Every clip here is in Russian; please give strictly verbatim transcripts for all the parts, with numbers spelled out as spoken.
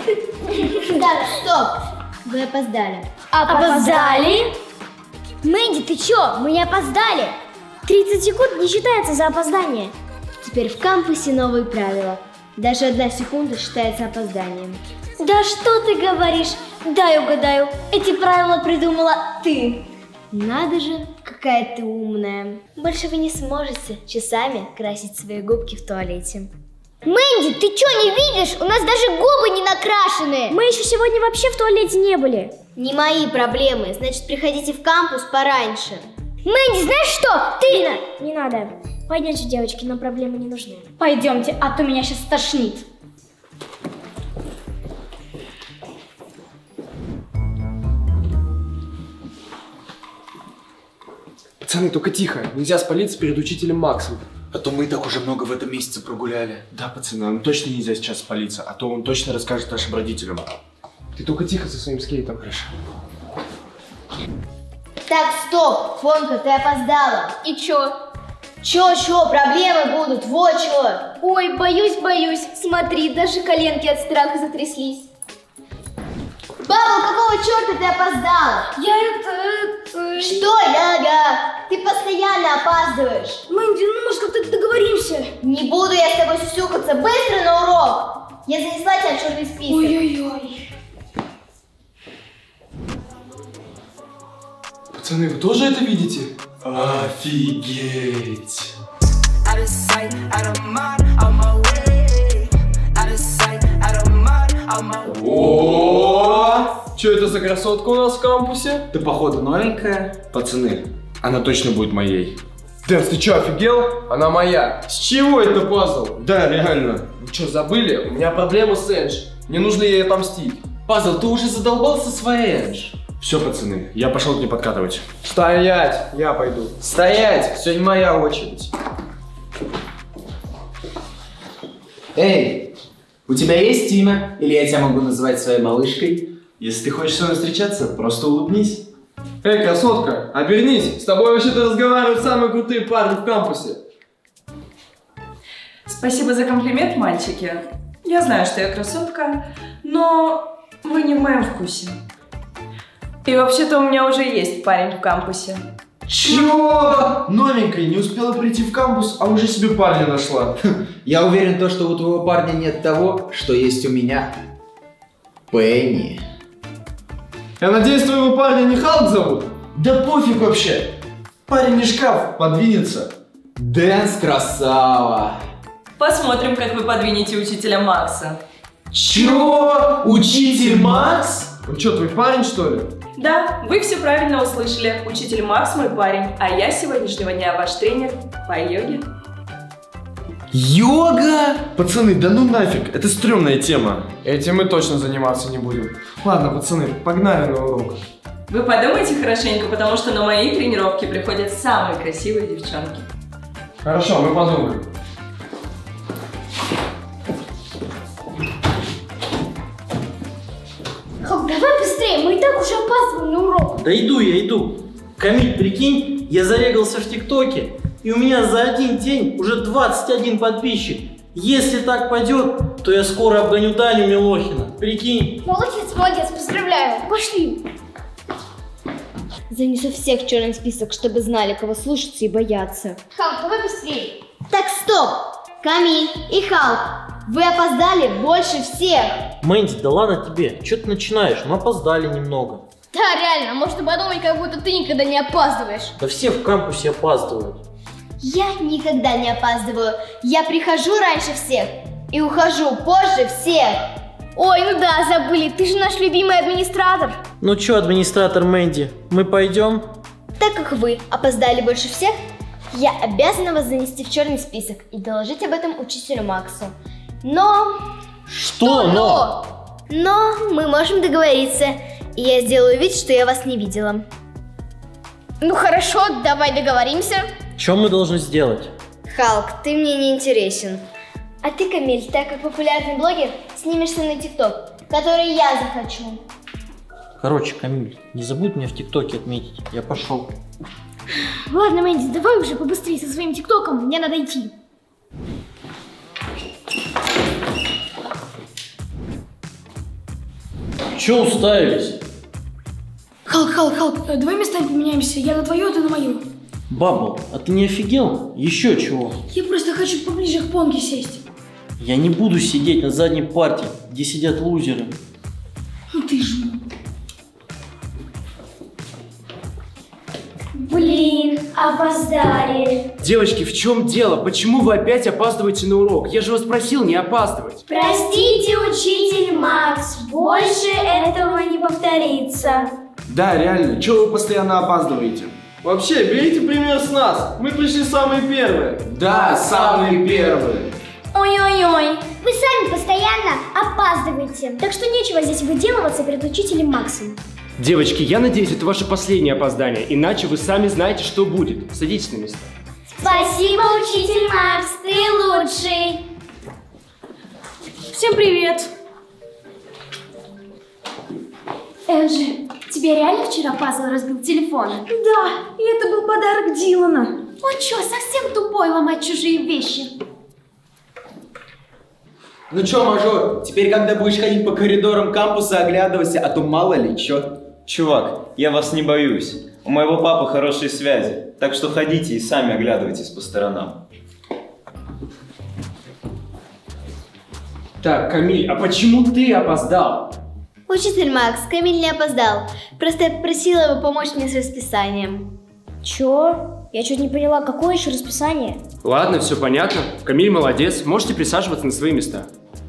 Так, стоп! Вы опоздали. Опоздали? Мэнди, ты чё? Мы не опоздали. тридцать секунд не считается за опоздание. Теперь в кампусе новые правила. Даже одна секунда считается опозданием. Да что ты говоришь? Дай угадаю, эти правила придумала ты. Надо же, какая ты умная. Больше вы не сможете часами красить свои губки в туалете. Мэнди, ты чё, не видишь? У нас даже губы не накрашены. Мы еще сегодня вообще в туалете не были. Не мои проблемы, значит, приходите в кампус пораньше. Мэнди, знаешь что? Ты... Не, на... не надо. Пойдемте, девочки, нам проблемы не нужны. Пойдемте, а то меня сейчас тошнит. Пацаны, только тихо. Нельзя спалиться перед учителем Максом. А то мы так уже много в этом месяце прогуляли. Да, пацаны, нам точно нельзя сейчас спалиться, а то он точно расскажет нашим родителям. Ты только тихо со своим скейтом. Хорошо. Так, стоп! Фонка, ты опоздала. И чё? Чё-чё, проблемы будут, вот чё. Ой, боюсь, боюсь. Смотри, даже коленки от страха затряслись. Бабл, какого черта ты опоздала? Я это... это... Что, Яга? Ты постоянно опаздываешь. Мэнди, ну может как-то договоримся? Не буду я с тобой сюсюкаться. Быстро на урок. Я занесла тебя в черный список. Ой-ой-ой. Пацаны, вы тоже это видите? Офигеть! О! Что это за красотка у нас в кампусе? Ты, походу, новенькая? Пацаны, она точно будет моей. Дэнс, ты что, офигел? Она моя. С чего это пазл? Да, реально. Вы что, забыли? У меня проблемы с Эндж. Мне нужно ей отомстить. Пазл, ты уже задолбался своей Эндж. Все, пацаны, я пошел к ней подкатывать. Стоять! Я пойду. Стоять! Сегодня моя очередь. Эй, у тебя есть имя? Или я тебя могу называть своей малышкой? Если ты хочешь со мной встречаться, просто улыбнись. Эй, красотка, обернись! С тобой вообще-то разговаривают самые крутые парни в кампусе. Спасибо за комплимент, мальчики. Я знаю, что я красотка, но вы не в моем вкусе. И вообще-то у меня уже есть парень в кампусе. Чего? Новенькая, не успела прийти в кампус, а уже себе парня нашла. Я уверен, то, что у твоего парня нет того, что есть у меня. Пенни. Я надеюсь, твоего парня не Халк зовут? Да пофиг вообще. Парень не шкаф, подвинется. Дэнс красава. Посмотрим, как вы подвинете учителя Макса. Чего? Учитель Макс? Он что, твой парень, что ли? Да, вы все правильно услышали. Учитель Макс мой парень, а я с сегодняшнего дня ваш тренер по йоге. Йога? Пацаны, да ну нафиг, это стрёмная тема. Этим мы точно заниматься не будем. Ладно, пацаны, погнали на урок. Вы подумайте хорошенько, потому что на мои тренировки приходят самые красивые девчонки. Хорошо, мы подумаем. Халк, давай быстрее, мы и так уже опаздываем на урок. Да иду я, иду. Камиль, прикинь, я зарегался в ТикТоке, и у меня за один день уже двадцать один подписчик. Если так пойдет, то я скоро обгоню Даню Милохина. Прикинь. Молодец, молодец, поздравляю. Пошли. Занесу всех в черный список, чтобы знали, кого слушаться и бояться. Халк, давай быстрее. Так, стоп! Камиль и Халк, вы опоздали больше всех. Мэнди, да ладно тебе, что ты начинаешь? Мы опоздали немного. Да, реально, можно подумать, как будто ты никогда не опаздываешь. Да все в кампусе опаздывают. Я никогда не опаздываю. Я прихожу раньше всех и ухожу позже всех. Ой, ну да, забыли, ты же наш любимый администратор. Ну чё, администратор Мэнди, мы пойдем? Так как вы опоздали больше всех, я обязана вас занести в черный список и доложить об этом учителю Максу. Но... Что но? Но мы можем договориться, и я сделаю вид, что я вас не видела. Ну хорошо, давай договоримся. Что мы должны сделать? Халк, ты мне не интересен. А ты, Камиль, так как популярный блогер, снимешься на ТикТок, который я захочу. Короче, Камиль, не забудь меня в ТикТоке отметить. Я пошел. Ладно, Мэнди, давай уже побыстрее со своим ТикТоком, мне надо идти. Че уставились? Халк, Халк, Халк, э, давай местами поменяемся. Я на твою, а ты на мою. Бабл, а ты не офигел? Еще чего? Я просто хочу поближе к Понге сесть. Я не буду сидеть на задней парте, где сидят лузеры. Ну ты жмот. Блин, опоздали. Девочки, в чем дело? Почему вы опять опаздываете на урок? Я же вас просил не опаздывать. Простите, учитель Макс, больше этого не повторится. Да, реально, чего вы постоянно опаздываете? Вообще, берите пример с нас. Мы пришли самые первые. Да, самые первые. Ой-ой-ой. Вы сами постоянно опаздываете. Так что нечего здесь выделываться перед учителем Максом. Девочки, я надеюсь, это ваше последнее опоздание, иначе вы сами знаете, что будет. Садитесь на места. Спасибо, учитель Макс, ты лучший. Всем привет. Энджи, тебе реально вчера пазл разбил телефон? Да, и это был подарок Дилана. Он что, совсем тупой ломать чужие вещи? Ну чё, мажор, теперь когда будешь ходить по коридорам кампуса, оглядывайся, а то мало ли чё. Чувак, я вас не боюсь. У моего папы хорошие связи, так что ходите и сами оглядывайтесь по сторонам. Так, Камиль, а почему ты опоздал? Учитель Макс, Камиль не опоздал. Просто я попросила его помочь мне с расписанием. Чё? Я чуть не поняла, какое еще расписание? Ладно, все понятно. Камиль молодец, можете присаживаться на свои места.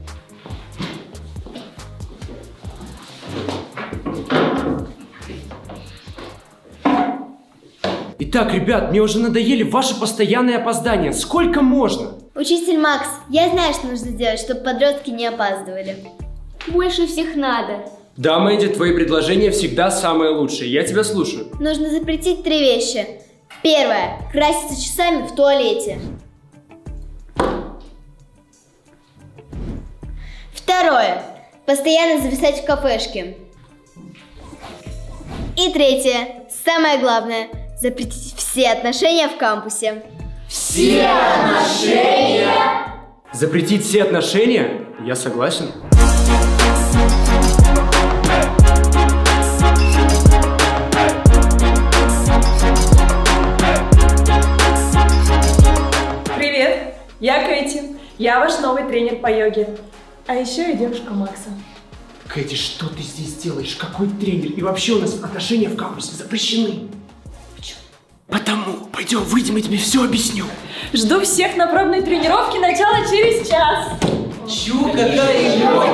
Итак, ребят, мне уже надоели ваши постоянные опоздания. Сколько можно? Учитель Макс, я знаю, что нужно сделать, чтобы подростки не опаздывали. Больше всех надо. Да, Мэнди, твои предложения всегда самые лучшие. Я тебя слушаю. Нужно запретить три вещи. Первое. Краситься часами в туалете. Второе. Постоянно зависать в кафешке. И третье. Самое главное. Запретить все отношения в кампусе. Все отношения? Запретить все отношения? Я согласен. Привет, я Кэти. Я ваш новый тренер по йоге. А еще я девушка Макса. Кэти, что ты здесь делаешь? Какой тренер? И вообще у нас отношения в кампусе запрещены. Потому пойдем, выйдем, я тебе все объясню. Жду всех на пробной тренировке, начало через час. Чё, какая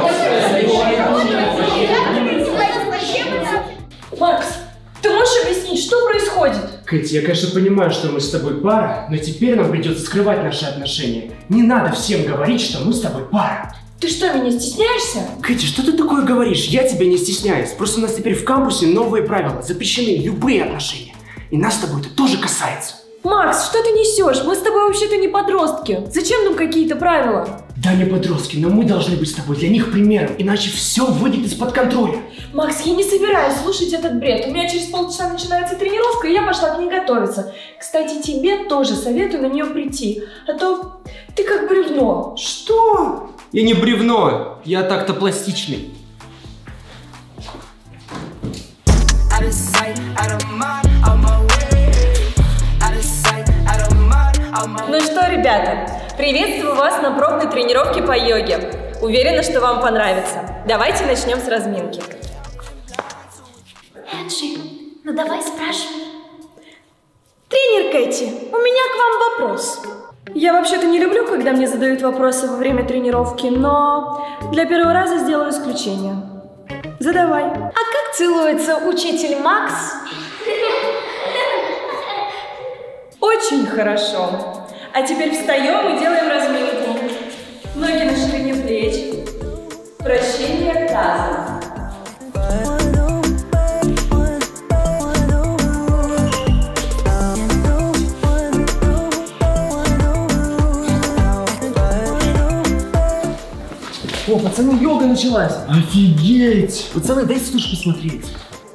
Макс, ты можешь объяснить, что происходит? Кэти, я, конечно, понимаю, что мы с тобой пара, но теперь нам придется скрывать наши отношения. Не надо всем говорить, что мы с тобой пара. Ты что, меня стесняешься? Кэти, что ты такое говоришь? Я тебя не стесняюсь. Просто у нас теперь в кампусе новые правила. Запрещены любые отношения. И нас с тобой это тоже касается. Макс, что ты несешь? Мы с тобой вообще-то не подростки. Зачем нам какие-то правила? Да, не подростки, но мы должны быть с тобой для них примером, иначе все выйдет из-под контроля. Макс, я не собираюсь слушать этот бред. У меня через полчаса начинается тренировка, и я пошла к ней готовиться. Кстати, тебе тоже советую на нее прийти, а то ты как бревно. Что? Я не бревно, я так-то пластичный. Ну что, ребята, приветствую вас на пробной тренировке по йоге. Уверена, что вам понравится. Давайте начнем с разминки. Энджи, ну давай спрашивай. Тренер Кэти, у меня к вам вопрос. Я вообще-то не люблю, когда мне задают вопросы во время тренировки, но для первого раза сделаю исключение. Задавай. А как целуется учитель Макс? Очень хорошо. А теперь встаем и делаем разминку. Ноги на ширине плеч. Вращение таза. О, пацаны, йога началась. Офигеть! Пацаны, дайте слушай посмотреть.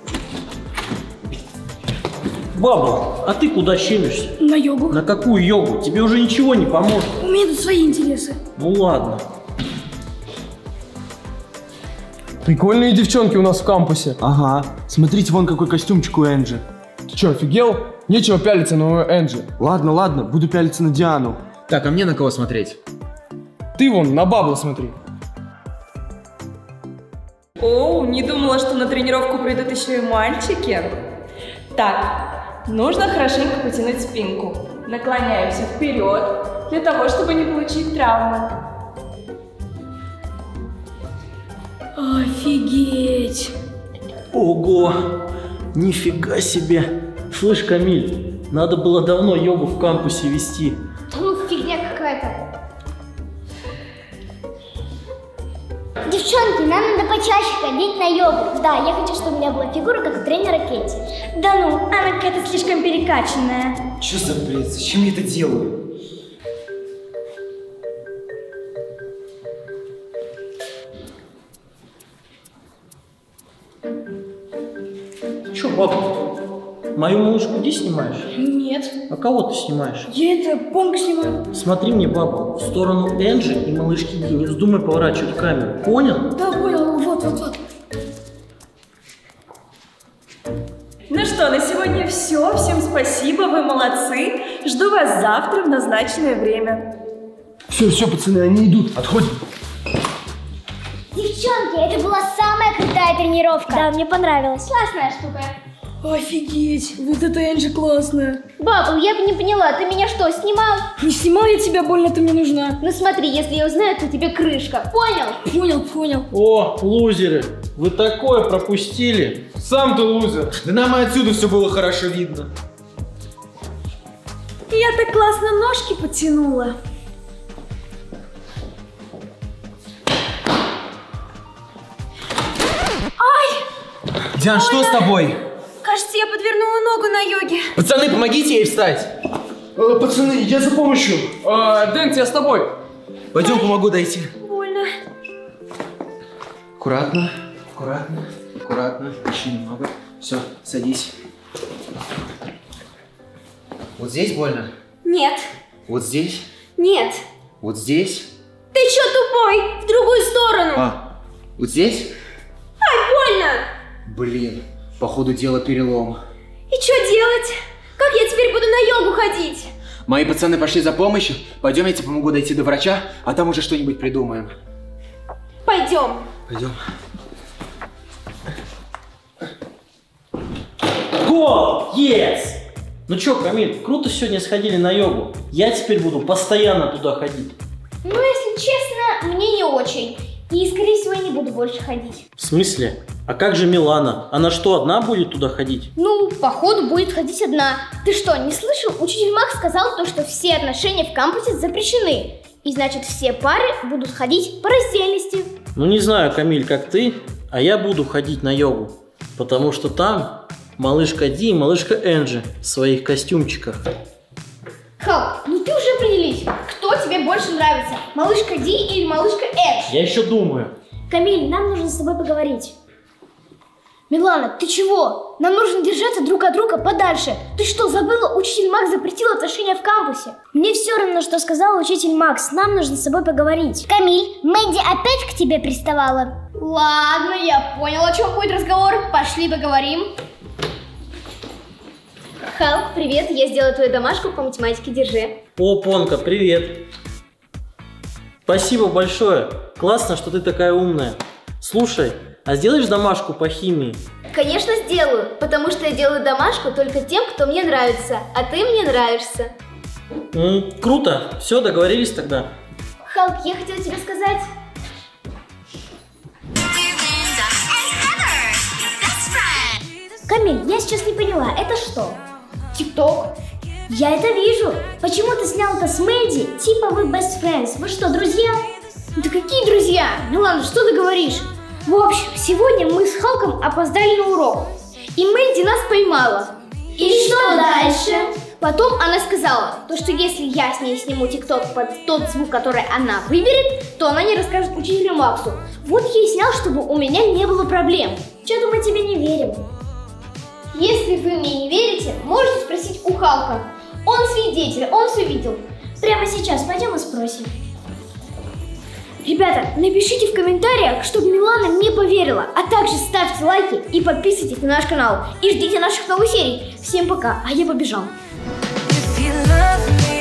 Баба, а ты куда щемишься? На йогу. На какую йогу? Тебе уже ничего не поможет. У меня тут свои интересы. Ну ладно. Прикольные девчонки у нас в кампусе. Ага. Смотрите, вон какой костюмчик у Энджи. Ты что, офигел? Нечего пялиться на Энджи. Ладно, ладно, буду пялиться на Диану. Так, а мне на кого смотреть? Ты вон на Баблу смотри. Оу, не думала, что на тренировку придут еще и мальчики. Так, нужно хорошенько потянуть спинку. Наклоняемся вперед, для того, чтобы не получить травмы. Офигеть! Ого! Нифига себе! Слышь, Камиль, надо было давно йогу в кампусе вести. Да ну фигня какая-то. Девчонки, нам надо почаще ходить на йогу. Да, я хочу, чтобы у меня была фигура, как у тренера Кэти. Да ну, она какая-то слишком перекачанная. Что за бред? Зачем я это делаю? Че, бабка, мою малышку Ди снимаешь? Нет. А кого ты снимаешь? Я это Понг снимаю. Смотри мне, баба, в сторону Энджи и малышки Ди. Не вздумай поворачивать камеру. Понял? Да, понял. Вот, вот, вот. Ну что, на сегодня все. Всем спасибо, вы молодцы. Жду вас завтра в назначенное время. Все, все, пацаны, они идут. Отходим. Девчонки, это была самая крутая тренировка. Да, мне понравилось. Классная штука. Офигеть, вот это Энджи классная. Бабл, я бы не поняла, ты меня что, снимал? Не снимал я тебя, больно ты мне нужна. Ну смотри, если я узнаю, то тебе крышка. Понял? Понял, понял. О, лузеры, вы такое пропустили. Сам ты лузер. Да нам и отсюда все было хорошо видно. Я так классно ножки потянула. Диан, что с тобой? Кажется, я подвернула ногу на йоге. Пацаны, помогите ей встать. Э, пацаны, я за помощью. Э, Дэн, я с тобой. Пойдем, помогу дойти. Больно. Аккуратно, аккуратно, аккуратно. Еще немного. Все, садись. Вот здесь больно? Нет. Вот здесь? Нет. Вот здесь? Ты чё тупой? В другую сторону. А, вот здесь? Ай, больно. Блин, походу дело перелом. И что делать? Как я теперь буду на йогу ходить? Мои пацаны пошли за помощью. Пойдем, я тебе помогу дойти до врача, а там уже что-нибудь придумаем. Пойдем. Пойдем. Гол! Yes! Ну чё, Камиль, круто сегодня сходили на йогу. Я теперь буду постоянно туда ходить. Ну, если честно, мне не очень. И, скорее всего, я не буду больше ходить. В смысле? А как же Милана? Она что, одна будет туда ходить? Ну, походу, будет ходить одна. Ты что, не слышал? Учитель Макс сказал то, что все отношения в кампусе запрещены. И значит, все пары будут ходить по раздельности. Ну, не знаю, Камиль, как ты, а я буду ходить на йогу. Потому что там малышка Ди и малышка Энджи в своих костюмчиках. Халк, ну ты уже определись, кто тебе больше нравится, малышка Ди или малышка Эндж? Я еще думаю. Камиль, нам нужно с тобой поговорить. Милана, ты чего? Нам нужно держаться друг от друга подальше. Ты что, забыла? Учитель Макс запретил отношения в кампусе. Мне все равно, что сказал учитель Макс. Нам нужно с тобой поговорить. Камиль, Мэдди опять к тебе приставала? Ладно, я понял, о чем будет разговор. Пошли поговорим. Халк, привет, я сделала твою домашку по математике, держи. О, Понка, привет. Спасибо большое. Классно, что ты такая умная. Слушай, а сделаешь домашку по химии? Конечно, сделаю, потому что я делаю домашку только тем, кто мне нравится, а ты мне нравишься. М, круто, все, договорились тогда. Халк, я хотела тебе сказать... Камиль, я сейчас не поняла, это что? ТикТок. Я это вижу. Почему ты снял это с Мэдди? Типа вы best friends. Вы что, друзья? Да какие друзья? Милана, что ты говоришь? В общем, сегодня мы с Халком опоздали на урок. И Мэдди нас поймала. И что дальше? Потом она сказала, то, что если я с ней сниму ТикТок под тот звук, который она выберет, то она не расскажет учителю Максу. Вот я и снял, чтобы у меня не было проблем. Что-то мы тебе не верим. Если вы мне не верите, можете спросить у Халка. Он свидетель, он все видел. Прямо сейчас пойдем и спросим. Ребята, напишите в комментариях, чтобы Милана не поверила. А также ставьте лайки и подписывайтесь на наш канал. И ждите наших новых серий. Всем пока, а я побежал. If you love me